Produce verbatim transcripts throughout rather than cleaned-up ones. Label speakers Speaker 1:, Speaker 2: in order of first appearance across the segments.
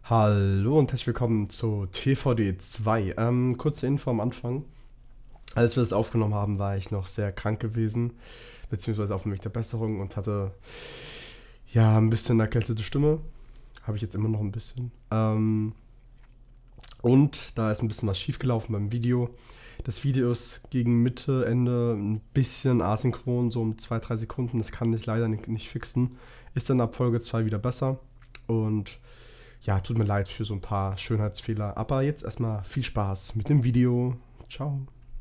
Speaker 1: Hallo und herzlich willkommen zu T V D zwei. Ähm, kurze Info am Anfang. Als wir das aufgenommen haben, war ich noch sehr krank gewesen, beziehungsweise auf dem Weg der Besserung und hatte ja ein bisschen erkältete Stimme. Habe ich jetzt immer noch ein bisschen. Ähm, und da ist ein bisschen was schiefgelaufen beim Video. Das Video ist gegen Mitte, Ende ein bisschen asynchron, so um zwei drei Sekunden. Das kann ich leider nicht, nicht fixen. Ist dann ab Folge zwei wieder besser. Und ja, tut mir leid für so ein paar Schönheitsfehler. Aber jetzt erstmal viel Spaß mit dem Video. Ciao.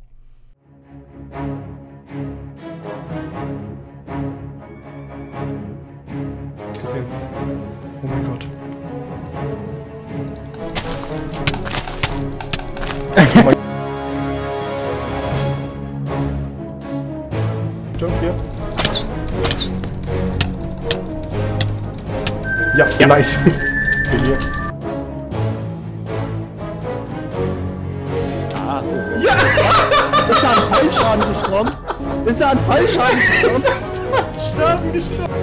Speaker 1: Gesehen. Oh mein Gott. Oh mein Jump hier. Ja, ja. Nice. Hier.
Speaker 2: Ah, ja! Ist da ein Fallschaden gestorben? Ist da ein Fallschaden gestorben?
Speaker 1: Fallschaden gestorben.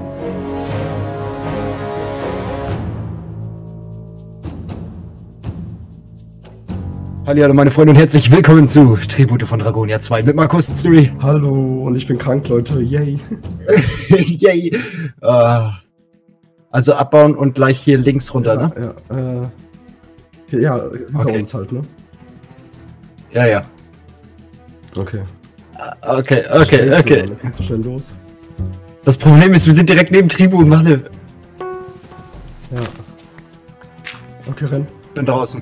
Speaker 2: Hallo meine Freunde und herzlich willkommen zu Tribute von Dragonia zwei mit Markus und Siri.
Speaker 1: Hallo, und ich bin krank, Leute. Yay.
Speaker 2: Yay. Uh, also abbauen und gleich hier links runter,
Speaker 1: ja,
Speaker 2: ne?
Speaker 1: Ja, äh. Hier, ja, hinter
Speaker 2: okay.
Speaker 1: uns halt, ne?
Speaker 2: Ja, ja.
Speaker 1: Okay.
Speaker 2: Okay, okay,
Speaker 1: Scheiße,
Speaker 2: okay.
Speaker 1: Mann, so schnell los.
Speaker 2: Das Problem ist, wir sind direkt neben Tribu und Malle.
Speaker 1: Ja. Okay, renn.
Speaker 2: Bin draußen.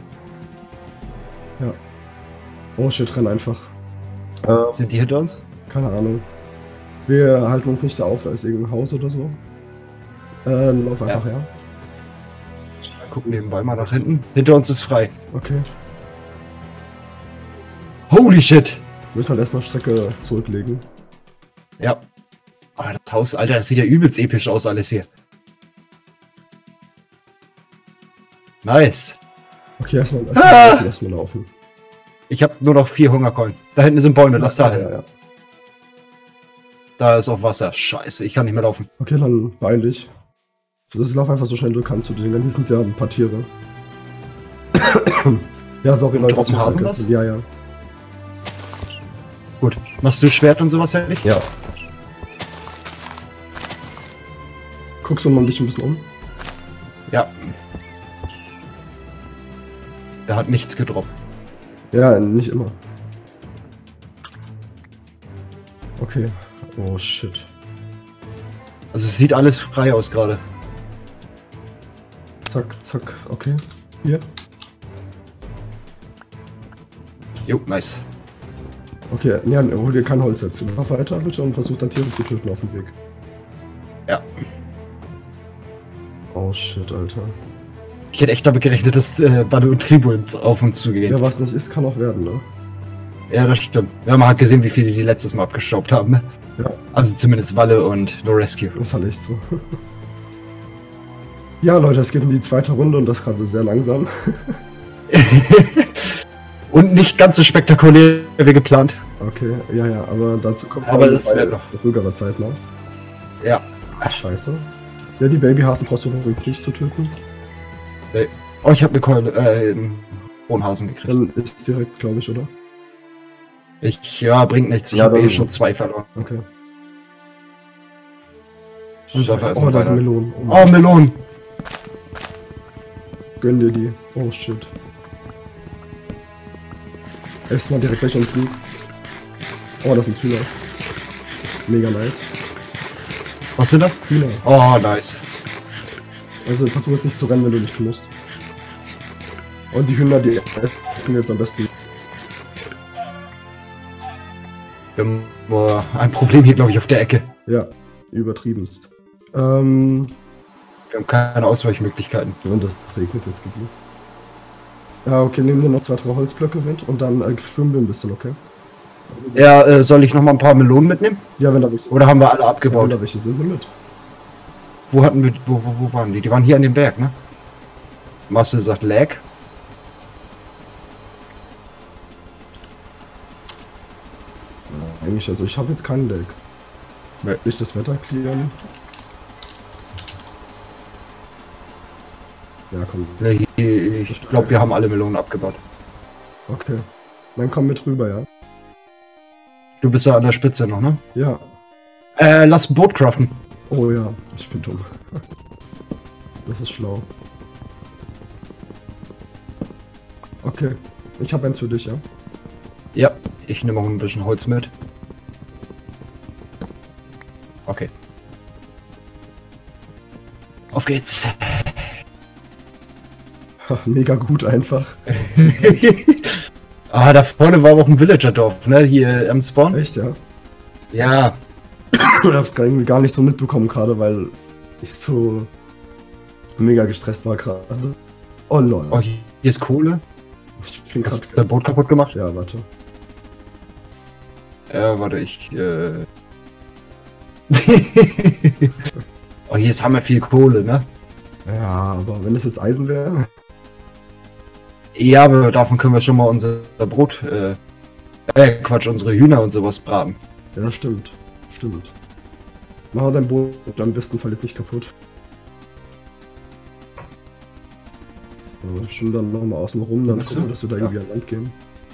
Speaker 1: Ja. Oh shit, renn einfach. Äh,
Speaker 2: sind die hinter uns?
Speaker 1: Keine Ahnung. Wir halten uns nicht da auf, da ist irgendein Haus oder so. Äh, lauf einfach her. Ja.
Speaker 2: Gucken nebenbei mal nach hinten. Hinter uns ist frei.
Speaker 1: Okay.
Speaker 2: Holy shit!
Speaker 1: Wir müssen halt erst noch Strecke zurücklegen.
Speaker 2: Ja. Oh, das Haus, Alter, das sieht ja übelst episch aus, alles hier. Nice.
Speaker 1: Okay, erstmal erst
Speaker 2: ah!
Speaker 1: laufen, erstmal laufen.
Speaker 2: Ich habe nur noch vier Hungerkeulen. Da hinten sind Bäume, lass da hin.
Speaker 1: Ja, ja.
Speaker 2: Da ist auch Wasser. Scheiße, ich kann nicht mehr laufen.
Speaker 1: Okay, dann beeil dich. Das lauf einfach so schnell du kannst zu den, denn hier sind ja ein paar Tiere. Ja, sorry, Leute.
Speaker 2: Droppen Hasen was?
Speaker 1: Ja, ja.
Speaker 2: Gut. Machst du Schwert und sowas fertig?
Speaker 1: Ja. Guckst du mal dich ein bisschen um?
Speaker 2: Ja. Da hat nichts gedroppt.
Speaker 1: Ja, nicht immer. Okay. Oh shit.
Speaker 2: Also es sieht alles frei aus gerade.
Speaker 1: Zack, zack, okay. Hier.
Speaker 2: Jo, nice.
Speaker 1: Okay, ja, hol dir kein Holz jetzt. Mach weiter bitte und versuch dann Tiere zu töten auf dem Weg.
Speaker 2: Ja.
Speaker 1: Oh shit, Alter.
Speaker 2: Ich hätte echt damit gerechnet, dass äh, Badu und Tribu auf uns zugehen.
Speaker 1: Ja, was nicht ist, kann auch werden, ne?
Speaker 2: Ja, das stimmt. Ja, man hat gesehen, wie viele die letztes Mal abgestaubt haben, ne?
Speaker 1: Ja.
Speaker 2: Also zumindest Walle und No Rescue.
Speaker 1: Das ist halt echt so. Ja, Leute, es geht in die zweite Runde und das gerade sehr langsam.
Speaker 2: Und nicht ganz so spektakulär wie geplant.
Speaker 1: Okay, ja, ja, aber dazu kommt
Speaker 2: aber das wird noch
Speaker 1: ruhigerer Zeit, ne?
Speaker 2: Ja.
Speaker 1: Ach, scheiße. Ja, die Babyhasen brauchst du ruhig nicht zu töten.
Speaker 2: Nee. Oh, ich habe eine Keule, äh, einen Hohenhasen gekriegt.
Speaker 1: Dann ist direkt, glaube ich, oder?
Speaker 2: Ich, ja, bringt nichts. Ich
Speaker 1: Ja,
Speaker 2: habe eh
Speaker 1: dann-
Speaker 2: schon zwei verloren.
Speaker 1: Okay.
Speaker 2: Ich darf
Speaker 1: Oh,
Speaker 2: erstmal
Speaker 1: da ist
Speaker 2: weiter.
Speaker 1: ein Melon. Oh,
Speaker 2: Oh, Melonen!
Speaker 1: Gönn dir die. Oh, shit. Erstmal direkt gleich uns liegen. Oh, das sind Hühner. Mega nice.
Speaker 2: Was sind da?
Speaker 1: Hühner.
Speaker 2: Oh, nice.
Speaker 1: Also versuch jetzt nicht zu rennen, wenn du nicht musst. Und die Hühner, die essen jetzt am besten.
Speaker 2: Wir haben oh, ein Problem hier, glaube ich, auf der Ecke.
Speaker 1: Ja, übertriebenst. Ähm,
Speaker 2: Wir haben keine Ausweichmöglichkeiten.
Speaker 1: und das regnet jetzt geblieben. Ja, okay, nehmen wir noch zwei, drei Holzblöcke mit und dann äh, schwimmen wir ein bisschen, okay?
Speaker 2: Ja, äh, soll ich noch mal ein paar Melonen mitnehmen?
Speaker 1: Ja, wenn da welche,
Speaker 2: Oder haben wir alle
Speaker 1: wenn
Speaker 2: abgebaut?
Speaker 1: da welche sind, nimm mit.
Speaker 2: Wo hatten wir, wo, wo, wo waren die? Die waren hier an dem Berg, ne? Marcel sagt Lag.
Speaker 1: Eigentlich, also ich habe jetzt keinen Deck.
Speaker 2: Nee.
Speaker 1: Nicht das Wetter clearen. Ja, komm.
Speaker 2: Ich glaube, wir haben alle Melonen abgebaut.
Speaker 1: Okay. Dann komm mit rüber, ja?
Speaker 2: Du bist ja an der Spitze noch, ne?
Speaker 1: Ja.
Speaker 2: Äh, lass ein Boot craften.
Speaker 1: Oh ja, ich bin dumm. Das ist schlau. Okay. Ich habe eins für dich, ja?
Speaker 2: Ja, ich nehme auch ein bisschen Holz mit. Okay. Auf geht's.
Speaker 1: Mega gut einfach.
Speaker 2: Ah, da vorne war auch ein Villager-Dorf, ne? Hier am Spawn.
Speaker 1: Echt, ja?
Speaker 2: Ja.
Speaker 1: Ich hab's gar irgendwie gar nicht so mitbekommen gerade, weil ich so mega gestresst war gerade. Oh lol.
Speaker 2: Oh, hier ist Kohle.
Speaker 1: Ich bin
Speaker 2: Hast
Speaker 1: grad
Speaker 2: du dein Boot kaputt gemacht?
Speaker 1: Ja, warte.
Speaker 2: Ja, warte, ich, äh... Oh, hier ist hammer viel Kohle, ne?
Speaker 1: Ja, aber wenn es jetzt Eisen wäre.
Speaker 2: Ja, aber davon können wir schon mal unser Brot, äh... Äh, Quatsch, unsere Hühner und sowas braten.
Speaker 1: Ja, stimmt. Stimmt. Mach dein Boot am besten Fall jetzt nicht kaputt. So, schon dann nochmal außen rum, dann
Speaker 2: Weißt
Speaker 1: gucken wir,
Speaker 2: du?
Speaker 1: dass wir da
Speaker 2: Ja.
Speaker 1: irgendwie an Land gehen.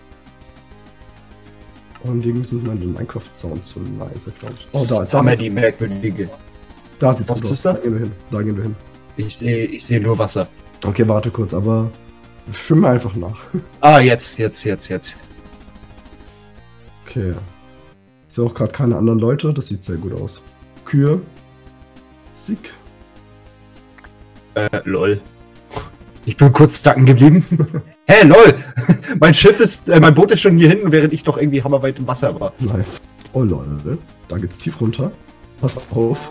Speaker 1: Und irgendwie sind wir in den Minecraft-Sound so leise, glaube ich. Oh, da, da,
Speaker 2: haben wir
Speaker 1: sieht's,
Speaker 2: die merkwürdige.
Speaker 1: da sieht's
Speaker 2: Was
Speaker 1: gut aus.
Speaker 2: ist da?
Speaker 1: Da gehen wir hin. Da gehen wir hin.
Speaker 2: Ich sehe ich sehe nur Wasser.
Speaker 1: Okay, warte kurz, aber schwimme einfach nach.
Speaker 2: Ah, jetzt, jetzt, jetzt, jetzt.
Speaker 1: Okay. Ich sehe auch gerade keine anderen Leute, das sieht sehr gut aus. Kühe. Sick.
Speaker 2: Äh, lol. Ich bin kurz stacken geblieben. Hä, hey, lol! Mein Schiff ist, äh, mein Boot ist schon hier hinten, während ich noch irgendwie hammerweit im Wasser war.
Speaker 1: Nice. Oh lol, da geht's tief runter. Pass auf.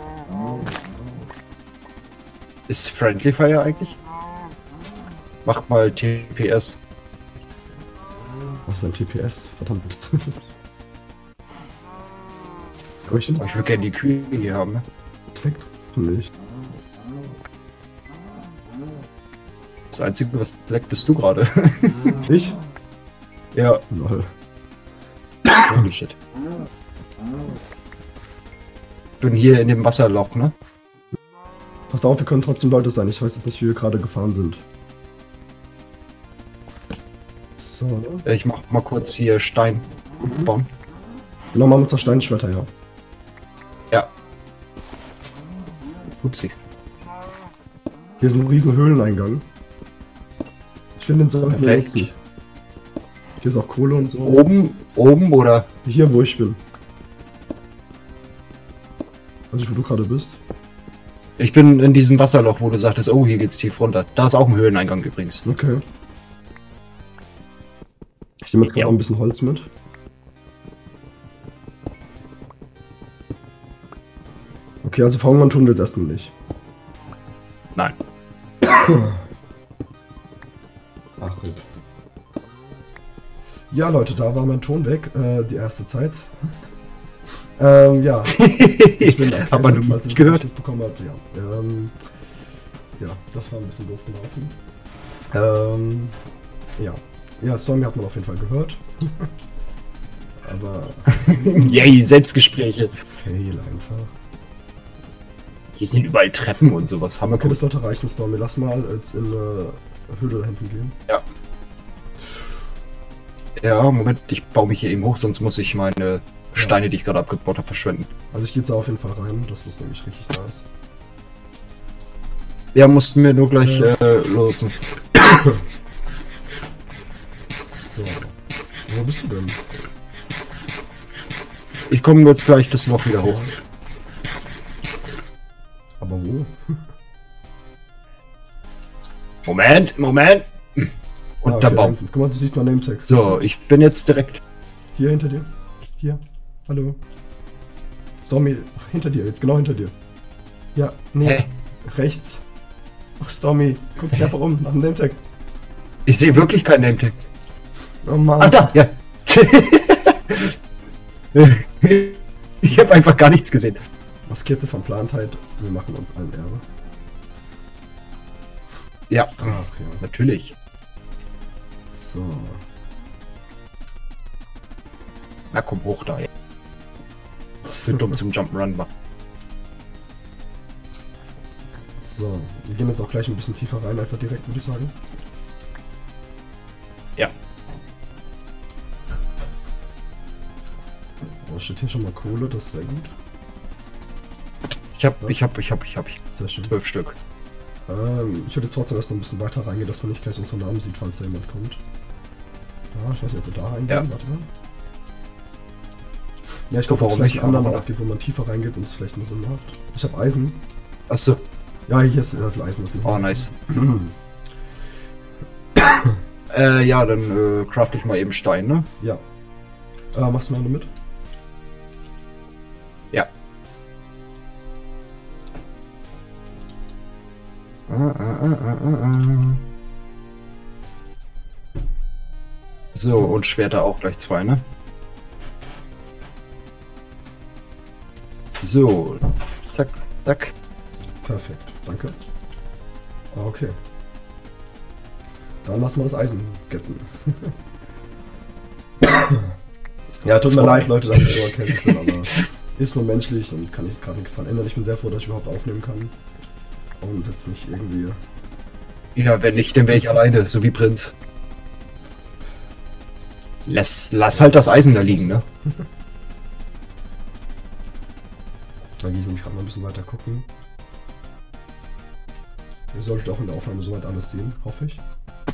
Speaker 2: Ist Friendly Fire eigentlich? Mach mal T P S.
Speaker 1: Was ist ein T P S? Verdammt. Leuchten?
Speaker 2: Oh, ich würde gerne die Kühe hier haben, ne?
Speaker 1: Perfekt. Nicht.
Speaker 2: Das Einzige, was leckt, bist du gerade.
Speaker 1: Ich?
Speaker 2: Ja.
Speaker 1: Lol.
Speaker 2: Oh, shit. Ich bin hier in dem Wasserloch, ne?
Speaker 1: Pass auf, wir können trotzdem Leute sein. Ich weiß jetzt nicht, wie wir gerade gefahren sind. So.
Speaker 2: Ich mach mal kurz hier Stein bauen.
Speaker 1: Genau, machen wir uns das Steinschwerter, ja.
Speaker 2: Ja. Upsi.
Speaker 1: Hier ist ein riesen Höhleneingang. Ich finde, den sollten wir
Speaker 2: Perfekt.
Speaker 1: nutzen. Hier ist auch Kohle und so.
Speaker 2: Oben, oben oder?
Speaker 1: Hier, wo ich bin. Weiß nicht, wo du gerade bist.
Speaker 2: Ich bin in diesem Wasserloch, wo du sagtest, oh, hier geht's tief runter. Da ist auch ein Höhleneingang übrigens.
Speaker 1: Okay. Ich nehme jetzt gerade
Speaker 2: Ja.
Speaker 1: noch ein bisschen Holz mit. Okay, also verhungern tun wir jetzt erstmal nicht.
Speaker 2: Nein.
Speaker 1: Ach, Rip. Ja, Leute, da war mein Ton weg, äh, die erste Zeit. ähm, ja. Ich bin erkältet,
Speaker 2: Aber du
Speaker 1: falls ihr
Speaker 2: nicht
Speaker 1: das
Speaker 2: gehört?
Speaker 1: nicht bekommen habt, ja. Ähm, ja, das war ein bisschen doof gelaufen. Ähm, ja. Ja, Stormy hat man auf jeden Fall gehört. Aber
Speaker 2: Yay, Selbstgespräche.
Speaker 1: fail einfach.
Speaker 2: Hier sind überall Treppen und sowas. Hammer
Speaker 1: Okay,
Speaker 2: cool.
Speaker 1: das sollte reichen, Stormy. Lass mal jetzt in eine Höhle da hinten gehen.
Speaker 2: Ja. Ja, Moment, ich baue mich hier eben hoch, sonst muss ich meine Steine, die ich gerade abgebaut habe, verschwenden.
Speaker 1: Also ich gehe jetzt auf jeden Fall rein, dass es nämlich richtig da ist.
Speaker 2: Ja, mussten wir nur gleich äh, lotsen.
Speaker 1: So. Wo bist du denn?
Speaker 2: Ich komme jetzt gleich das Loch wieder hoch.
Speaker 1: Aber wo?
Speaker 2: Moment, Moment. Und
Speaker 1: Ah,
Speaker 2: der
Speaker 1: okay,
Speaker 2: Baum.
Speaker 1: hinten. Guck mal, du siehst mein Nametag.
Speaker 2: So, ich bin jetzt direkt.
Speaker 1: Hier hinter dir. Hier. Hallo. Stormy, ach, hinter dir, jetzt genau hinter dir. Ja, nee.
Speaker 2: Hä?
Speaker 1: Rechts. Ach, Stormy, guck dich einfach um nach dem Nametag.
Speaker 2: Ich sehe wirklich keinen Nametag.
Speaker 1: Oh Mann.
Speaker 2: Ah, da, ja. Ich habe einfach gar nichts gesehen.
Speaker 1: Maskierte Verplantheit, wir machen uns allen Ehre.
Speaker 2: Ja,
Speaker 1: Ach ja.
Speaker 2: natürlich.
Speaker 1: So.
Speaker 2: Na komm hoch da. Ja. Das ist so dumm zum Jump'n'Run machen.
Speaker 1: So. So, wir gehen jetzt auch gleich ein bisschen tiefer rein, einfach direkt, würde ich sagen.
Speaker 2: Ja.
Speaker 1: Oh, steht hier schon mal Kohle, das ist sehr gut.
Speaker 2: Ich hab, ich hab, ich hab, ich hab, ich
Speaker 1: Sehr schön.
Speaker 2: zwölf Stück.
Speaker 1: Ähm, ich würde trotzdem erst noch ein bisschen weiter reingehen, dass man nicht gleich unseren Namen sieht, falls da jemand kommt. Ja, ich weiß nicht, ob wir da reingehen.
Speaker 2: Ja.
Speaker 1: Warte mal. Ja, ich glaube,
Speaker 2: Warum
Speaker 1: vielleicht
Speaker 2: nicht?
Speaker 1: einen anderen
Speaker 2: Warum
Speaker 1: Ort gibt, wo man tiefer reingeht und es vielleicht einen Sinn macht. Ich habe Eisen.
Speaker 2: Achso.
Speaker 1: Ja, hier ist äh, viel Eisen. Das
Speaker 2: Oh, nice. äh, ja, dann äh, craft ich mal eben Stein, ne?
Speaker 1: Ja. Äh, machst du mal eine mit?
Speaker 2: Ja. Ah, ah, ah, ah, ah, ah. So, und Schwerter auch gleich zwei, ne? So, zack, zack.
Speaker 1: Perfekt, danke. Ah, okay. Dann lassen wir das Eisen getten. Ja, tut mir leid, Leute, dass ich so erkältet bin, aber ist nur menschlich und kann ich jetzt gerade nichts dran ändern. Ich bin sehr froh, dass ich überhaupt aufnehmen kann. Und jetzt nicht irgendwie...
Speaker 2: Ja, wenn nicht, dann wäre ich alleine, so wie Prinz. Lass, lass halt das Eisen da liegen, ne?
Speaker 1: Da gehe ich nämlich gerade mal ein bisschen weiter gucken. Ihr solltet auch in der Aufnahme soweit alles sehen, hoffe ich.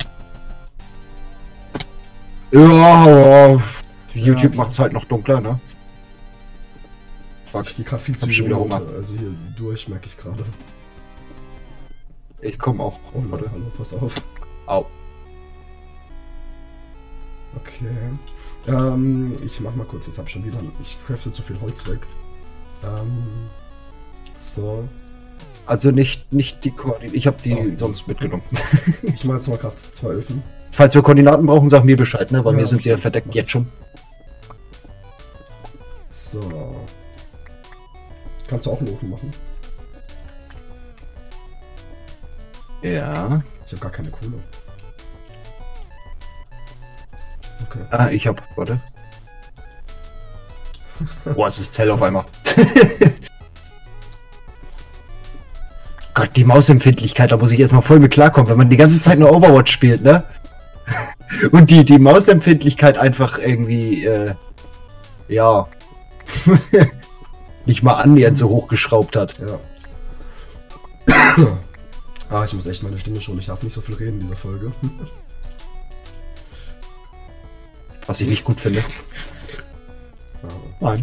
Speaker 2: Ja, YouTube
Speaker 1: Ja.
Speaker 2: macht's halt noch dunkler, ne? Fuck,
Speaker 1: Ich gehe gerade viel
Speaker 2: Hab
Speaker 1: zu
Speaker 2: schon wieder
Speaker 1: runter,
Speaker 2: Hunger.
Speaker 1: also hier durch merke ich gerade.
Speaker 2: ich komm auch.
Speaker 1: Oh Leute, hallo, pass auf.
Speaker 2: Au.
Speaker 1: Okay. Ähm, ich mach mal kurz, jetzt hab ich schon wieder, ich crafte zu viel Holz weg. Ähm, so.
Speaker 2: Also nicht, nicht die Koordinaten. Ich habe die
Speaker 1: Oh.
Speaker 2: sonst mitgenommen.
Speaker 1: Ich mache jetzt mal gerade zwei Öfen.
Speaker 2: Falls wir Koordinaten brauchen, sag mir Bescheid, ne? Weil
Speaker 1: Ja,
Speaker 2: mir sind sie ja
Speaker 1: stimmt.
Speaker 2: verdeckt jetzt schon.
Speaker 1: So. Kannst du auch einen Ofen machen?
Speaker 2: Ja.
Speaker 1: Ich habe gar keine Kohle. Okay.
Speaker 2: Ah, ich hab. Warte. Boah, es ist hell auf einmal. Gott, die Mausempfindlichkeit, da muss ich erstmal voll mit klarkommen, wenn man die ganze Zeit nur Overwatch spielt, ne? Und die, die Mausempfindlichkeit einfach irgendwie, äh, ja, nicht mal annähernd so hochgeschraubt hat.
Speaker 1: Ja. Ah, ich muss echt meine Stimme schon. Ich darf nicht so viel reden in dieser Folge.
Speaker 2: Was ich nicht gut finde.
Speaker 1: Ja.
Speaker 2: Nein.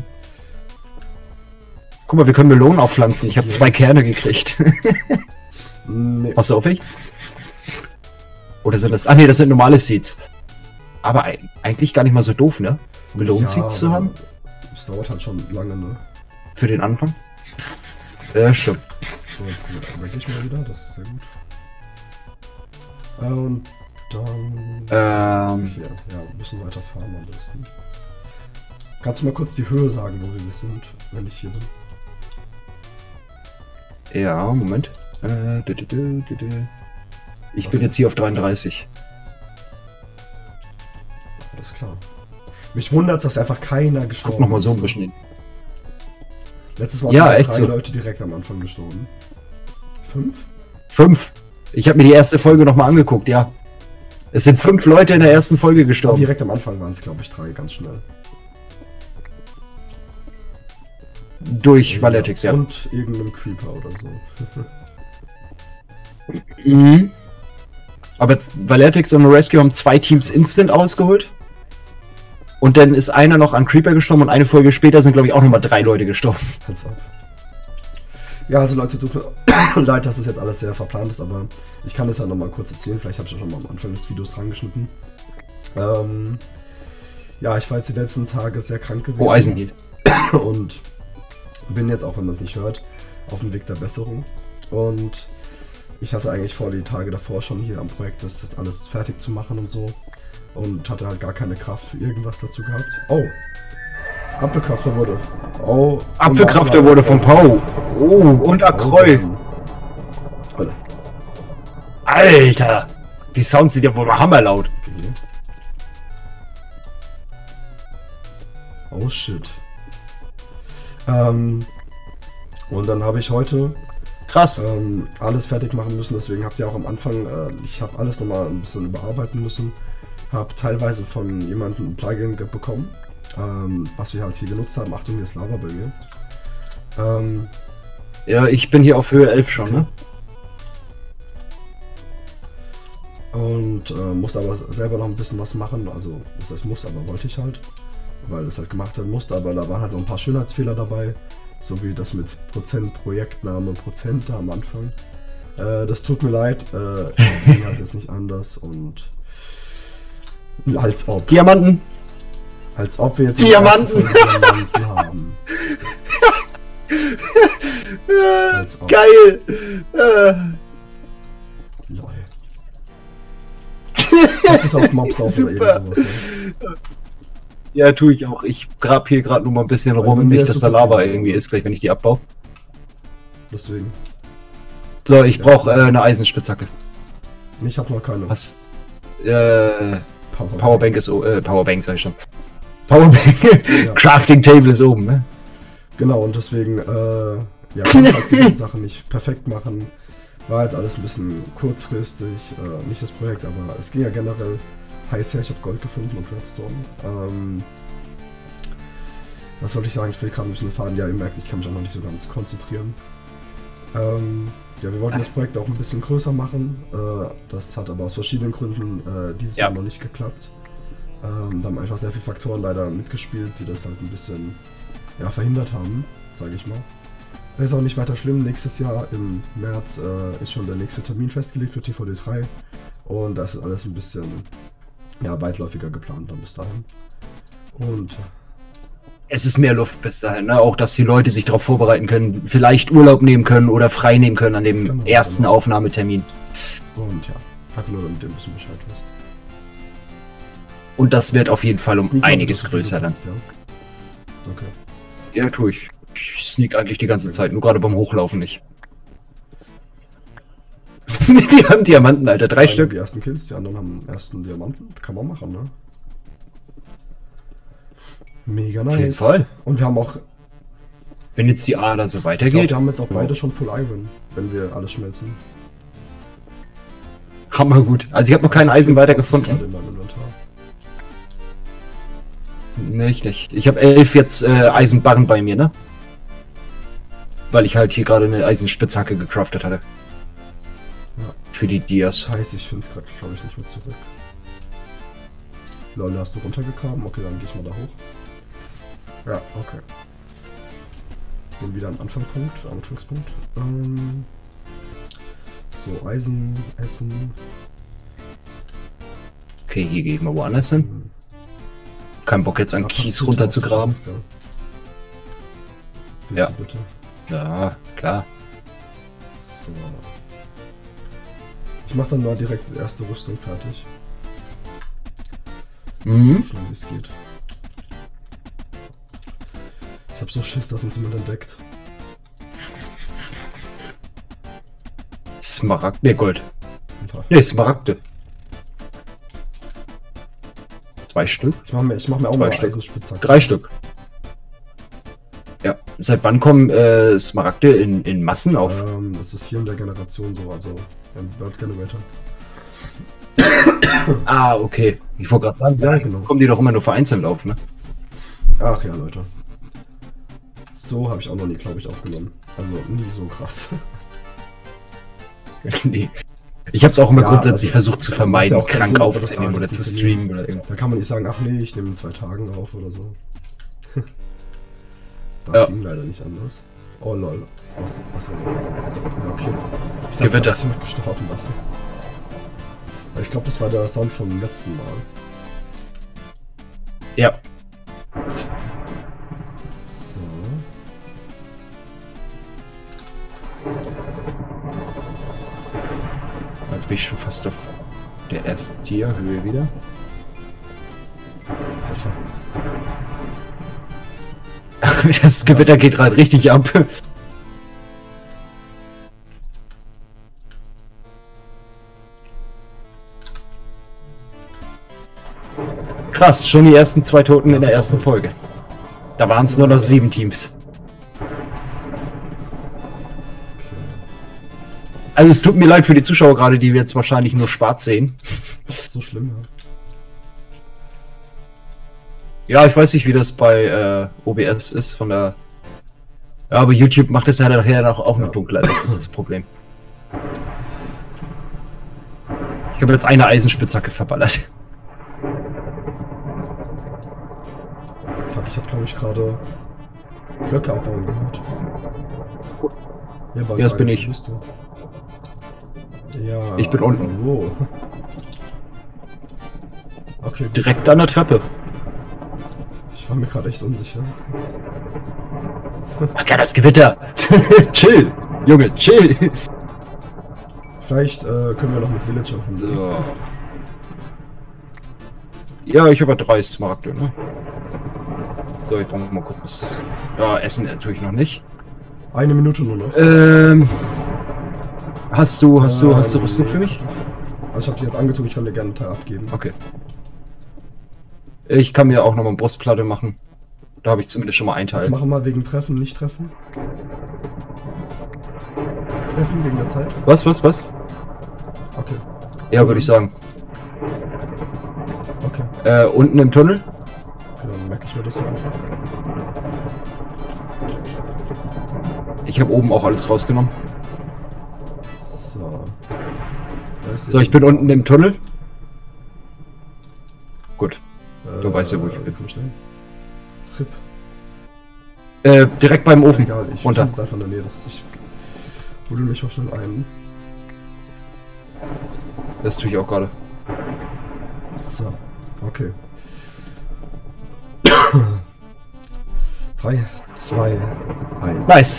Speaker 2: Guck mal, wir können Melonen aufpflanzen. Ich habe zwei Kerne gekriegt.
Speaker 1: Nee.
Speaker 2: Hast du auf mich? Oder sind das... Ah ne, das sind normale Seeds. Aber eig- eigentlich gar nicht mal so doof, ne? Melonen-Seeds
Speaker 1: Ja,
Speaker 2: zu haben.
Speaker 1: Es dauert halt schon lange, ne?
Speaker 2: Für den Anfang. Ja, stimmt.
Speaker 1: So, jetzt weg ich mal wieder. Das ist sehr gut. Äh, Und dann...
Speaker 2: Ähm,
Speaker 1: Hier, ja, ein bisschen weiter fahren am besten. Kannst du mal kurz die Höhe sagen, wo wir sind, wenn ich hier bin?
Speaker 2: ja, Moment. Äh, dü- dü- dü- dü- dü. Ich bin jetzt hier auf dreiunddreißig.
Speaker 1: Alles klar. Mich wundert, dass einfach keiner gestorben
Speaker 2: Guck noch mal so ein
Speaker 1: ist.
Speaker 2: bisschen hin.
Speaker 1: Letztes Mal
Speaker 2: Ja,
Speaker 1: sind
Speaker 2: echt
Speaker 1: drei
Speaker 2: so.
Speaker 1: Leute direkt am Anfang gestorben. Fünf?
Speaker 2: Fünf. Ich habe mir die erste Folge noch mal angeguckt, ja. Es sind fünf Leute in der ersten Folge
Speaker 1: Aber
Speaker 2: gestorben.
Speaker 1: direkt am Anfang waren es, glaube ich, drei, ganz schnell.
Speaker 2: Durch Valetics, ja.
Speaker 1: Und irgendeinem Creeper oder so.
Speaker 2: Mhm. Aber Valetics und Rescue haben zwei Teams instant ausgeholt. Und dann ist einer noch an Creeper gestorben und eine Folge später sind, glaube ich, auch nochmal drei Leute gestorben.
Speaker 1: Pass auf. Ja, also Leute, tut mir leid, dass das jetzt alles sehr verplant ist, aber ich kann das ja nochmal kurz erzählen. Vielleicht habe ich ja schon mal am Anfang des Videos rangeschnitten. Ähm, ja, ich war jetzt die letzten Tage sehr krank gewesen.
Speaker 2: Oh, Eisenhiel.
Speaker 1: Und bin jetzt, auch wenn man es nicht hört, auf dem Weg der Besserung. Und ich hatte eigentlich vor, die Tage davor schon hier am Projekt das, das alles fertig zu machen und so. Und hatte halt gar keine Kraft für irgendwas dazu gehabt. Oh! Apfelkrafter wurde. Oh!
Speaker 2: Apfelkrafter wurde von Pau. Oh, und Akroll.
Speaker 1: Alter.
Speaker 2: Alter! Die Sounds sind ja wohl mal hammerlaut.
Speaker 1: Okay. Oh shit. Ähm, und dann habe ich heute
Speaker 2: Krass.
Speaker 1: Ähm, alles fertig machen müssen, deswegen habt ihr auch am Anfang, äh, ich habe alles nochmal ein bisschen überarbeiten müssen. Habe teilweise von jemandem ein Plugin bekommen, ähm, was wir halt hier genutzt haben. Achtung, hier ist Lava bei mir. Ähm,
Speaker 2: Ja, ich bin hier auf Höhe elf schon,
Speaker 1: okay.
Speaker 2: ne?
Speaker 1: Und äh, musste aber selber noch ein bisschen was machen. Also, das heißt, muss, aber wollte ich halt. Weil das halt gemacht werden musste. Aber da waren halt so ein paar Schönheitsfehler dabei. So wie das mit Prozent, Projektname, Prozent da am Anfang. Äh, das tut mir leid. Äh, ging halt jetzt nicht anders. Und als ob.
Speaker 2: Diamanten!
Speaker 1: Als ob wir jetzt
Speaker 2: Diamanten.
Speaker 1: Diamanten haben. Als ob.
Speaker 2: Geil! Äh.
Speaker 1: Lol. Pass bitte auf Mobs auf oder
Speaker 2: Super.
Speaker 1: irgend sowas, ne?
Speaker 2: Ja, tue ich auch. Ich grab hier gerade nur mal ein bisschen
Speaker 1: Weil
Speaker 2: rum,
Speaker 1: bei mir
Speaker 2: nicht,
Speaker 1: ist
Speaker 2: dass da
Speaker 1: super
Speaker 2: Lava
Speaker 1: viel.
Speaker 2: irgendwie ist, gleich wenn ich die abbaue.
Speaker 1: Deswegen.
Speaker 2: So, ich
Speaker 1: Ja.
Speaker 2: brauche äh, eine Eisenspitzhacke.
Speaker 1: Ich habe noch keine.
Speaker 2: Was? Äh,
Speaker 1: Power-
Speaker 2: Powerbank ist oben. Äh, Powerbank sag ich schon. Powerbank.
Speaker 1: Ja.
Speaker 2: Crafting Table ist oben, ne?
Speaker 1: Genau, und deswegen, äh, ja, konnte ich halt gewisse Sachen nicht perfekt machen. War jetzt alles ein bisschen kurzfristig, äh, nicht das Projekt, aber es ging ja generell heiß her. Ich habe Gold gefunden und Redstone. Ähm, was wollte ich sagen? Ich will gerade ein bisschen fahren. Ja, ihr merkt, ich kann mich auch noch nicht so ganz konzentrieren. Ähm, ja, wir wollten das Projekt auch ein bisschen größer machen. Äh, das hat aber aus verschiedenen Gründen äh, dieses
Speaker 2: Ja.
Speaker 1: Jahr noch nicht geklappt. Ähm, da haben einfach sehr viele Faktoren leider mitgespielt, die das halt ein bisschen ja, verhindert haben, sage ich mal. Ist auch nicht weiter schlimm. Nächstes Jahr im März äh, ist schon der nächste Termin festgelegt für T V D drei. Und das ist alles ein bisschen ja, weitläufiger geplant dann bis dahin. Und
Speaker 2: Es ist mehr Luft bis dahin, ne? Auch, dass die Leute sich darauf vorbereiten können, vielleicht Urlaub nehmen können oder frei nehmen können an dem
Speaker 1: Genau,
Speaker 2: ersten
Speaker 1: genau.
Speaker 2: Aufnahmetermin.
Speaker 1: Und ja, einfach nur damit ihr ein bisschen Bescheid wisst.
Speaker 2: Und das wird auf jeden Fall um
Speaker 1: Sneak mal,
Speaker 2: einiges
Speaker 1: dass du viel
Speaker 2: größer dann.
Speaker 1: kannst, ja. Okay.
Speaker 2: Ja, tue ich. Ich sneak eigentlich die ganze Zeit, nur gerade beim Hochlaufen nicht. Wir haben Diamanten, Alter, drei
Speaker 1: Einer
Speaker 2: Stück.
Speaker 1: Die ersten Kills, die anderen haben den ersten Diamanten. Kann man machen, ne? Mega nice.
Speaker 2: Auf jeden Fall.
Speaker 1: Und wir haben auch,
Speaker 2: Wenn jetzt die Ader so
Speaker 1: ich glaub,
Speaker 2: weitergeht,
Speaker 1: wir haben jetzt auch
Speaker 2: Ja.
Speaker 1: beide schon Full Iron, wenn wir alles schmelzen.
Speaker 2: hammer gut. Also ich habe noch keinen Eisen weiter gefunden.
Speaker 1: Gerade in meinem Inventar.
Speaker 2: Nee, ich nicht. Ich habe elf jetzt äh, Eisenbarren bei mir, ne? Weil ich halt hier gerade eine Eisenspitzhacke gecraftet hatte.
Speaker 1: Ja.
Speaker 2: Für die Dias.
Speaker 1: Scheiße, ich finde gerade, glaube ich, nicht mehr zurück. Lol, hast du runtergegraben? Okay, dann gehe ich mal da hoch. Ja, okay. Bin wieder am Anfangspunkt, am Anfangspunkt. Ähm, so, Eisen, Essen.
Speaker 2: Okay, hier gehen wir woanders hin.
Speaker 1: Hm.
Speaker 2: Kein Bock jetzt an
Speaker 1: Ja,
Speaker 2: Kies
Speaker 1: passt
Speaker 2: runterzugraben.
Speaker 1: gut auf, ja.
Speaker 2: Ja.
Speaker 1: Bitte, bitte.
Speaker 2: Ja, klar.
Speaker 1: So. Ich mache dann mal direkt die erste Rüstung fertig. So
Speaker 2: Mhm.
Speaker 1: schnell wie es geht. Ich habe so Schiss, dass uns jemand entdeckt.
Speaker 2: Smaragd, ne Gold.
Speaker 1: Ja.
Speaker 2: Ne, Smaragde. Zwei Stück?
Speaker 1: Ich mache mir, ich mach mir auch
Speaker 2: Zwei
Speaker 1: mal
Speaker 2: Stück.
Speaker 1: Eisenspitzhacke.
Speaker 2: Drei Stück. Ja. Seit wann kommen äh, Smaragde in, in Massen auf?
Speaker 1: Ähm, das ist hier in der Generation so, also im Bird Generator.
Speaker 2: Ah, okay. Ich wollte gerade sagen,
Speaker 1: Ja, genau.
Speaker 2: kommen die doch immer nur vereinzelt auf, ne?
Speaker 1: Ach ja, Leute. So habe ich auch noch nie, glaube ich, aufgenommen. Also nie so krass.
Speaker 2: Nee. Ich habe es auch immer
Speaker 1: Ja,
Speaker 2: grundsätzlich
Speaker 1: also,
Speaker 2: versucht zu
Speaker 1: macht
Speaker 2: vermeiden,
Speaker 1: ja auch keinen
Speaker 2: krank
Speaker 1: Sinn,
Speaker 2: aufzunehmen
Speaker 1: aber
Speaker 2: oder
Speaker 1: das
Speaker 2: zu
Speaker 1: ist ja
Speaker 2: streamen oder irgendwas.
Speaker 1: Da kann man nicht sagen, ach nee, ich nehme in zwei Tagen auf oder so. Das
Speaker 2: Ja.
Speaker 1: ging leider nicht anders. Oh lol. Was, was, ja, okay. Ich
Speaker 2: Gewitter.
Speaker 1: dass ich mich gestorben lasse. Aber ich glaube, das war der Sound vom letzten Mal.
Speaker 2: Ja.
Speaker 1: So.
Speaker 2: Jetzt bin ich schon fast auf der ersten Tierhöhe wieder.
Speaker 1: Alter.
Speaker 2: Das Gewitter geht gerade richtig ab. Krass, schon die ersten zwei Toten in der ersten Folge. Da waren es nur noch sieben Teams. Also es tut mir leid für die Zuschauer gerade, die wir jetzt wahrscheinlich nur schwarz sehen.
Speaker 1: So schlimm, ja.
Speaker 2: Ja, ich weiß nicht, wie das bei äh, O B S ist von der... Ja, aber YouTube macht es ja nachher auch, auch
Speaker 1: Ja.
Speaker 2: noch dunkler, das ist das Problem. Ich habe jetzt eine Eisenspitzhacke verballert.
Speaker 1: Fuck, ich habe glaube ich gerade Blöcke abbauen gehört. Ja, bei
Speaker 2: Ja, das bin
Speaker 1: Frage,
Speaker 2: ich.
Speaker 1: wo bist du? Ja.
Speaker 2: Ich bin unten.
Speaker 1: Wo? Okay, gut.
Speaker 2: Direkt an der Treppe.
Speaker 1: Ich war mir gerade echt unsicher.
Speaker 2: Ach ja, das Gewitter. Chill. Junge, chill.
Speaker 1: Vielleicht äh, können wir noch mit Villager machen.
Speaker 2: So. Ja, ich habe ja drei Smaragde, ne? So, ich brauche mal kurz was. Ja, Essen natürlich noch nicht.
Speaker 1: Eine Minute nur noch.
Speaker 2: Ähm. Hast du, hast du, hast du
Speaker 1: Ähm,
Speaker 2: Rüstung für mich?
Speaker 1: Also ich habe die jetzt angezogen, ich kann dir gerne einen Teil abgeben.
Speaker 2: Okay. Ich kann mir auch noch mal eine Brustplatte machen. Da habe ich zumindest schon mal einen Teil.
Speaker 1: Machen wir mal wegen Treffen, nicht Treffen. Treffen wegen der Zeit?
Speaker 2: Was, was, was?
Speaker 1: Okay.
Speaker 2: Ja, würde ich sagen.
Speaker 1: Okay.
Speaker 2: Äh, unten im Tunnel?
Speaker 1: Okay, dann merke ich mir das so einfach.
Speaker 2: Ich habe oben auch alles rausgenommen.
Speaker 1: So. Da ist
Speaker 2: So, ich bin unten im Tunnel. Gut. Du
Speaker 1: äh,
Speaker 2: weißt ja, wo ich
Speaker 1: wie
Speaker 2: bin.
Speaker 1: komm ich da hin? Trip.
Speaker 2: Äh, direkt beim Ofen.
Speaker 1: Egal, ich
Speaker 2: runter.
Speaker 1: bin einfach in der Nähe. Das, ich buddel mich auch schnell ein.
Speaker 2: Das tue ich auch gerade.
Speaker 1: So, okay. drei, zwei, eins.
Speaker 2: Nice.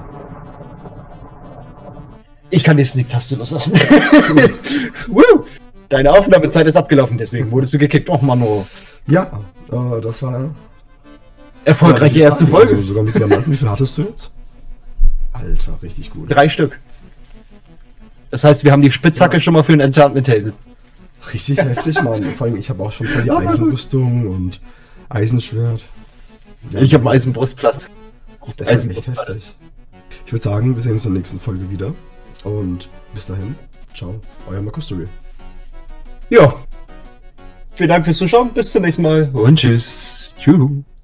Speaker 2: Ich kann die Sneak-Taste loslassen. Woo! Deine Aufnahmezeit ist abgelaufen, deswegen wurdest du gekickt. Och, Mano.
Speaker 1: Ja, äh, das war...
Speaker 2: Erfolgreiche
Speaker 1: Ja,
Speaker 2: erste
Speaker 1: sagen,
Speaker 2: Folge.
Speaker 1: Also sogar mit Diamanten. Wie viel hattest du jetzt? Alter, richtig gut.
Speaker 2: Drei Stück. Das heißt, wir haben die Spitzhacke
Speaker 1: Ja.
Speaker 2: schon mal für ein Enchantment Table.
Speaker 1: Richtig heftig, Mann. Vor allem, ich habe auch schon voll die Eisenrüstung und Eisenschwert. Ja,
Speaker 2: Ich habe einen Eisenbrustplatz.
Speaker 1: Das ist
Speaker 2: Eisen-
Speaker 1: echt heftig. Ich würde sagen, wir sehen uns in der nächsten Folge wieder. Und bis dahin, ciao, euer Makustory.
Speaker 2: Ja. Vielen Dank fürs Zuschauen. Bis zum nächsten Mal. Und tschüss. Tschüss.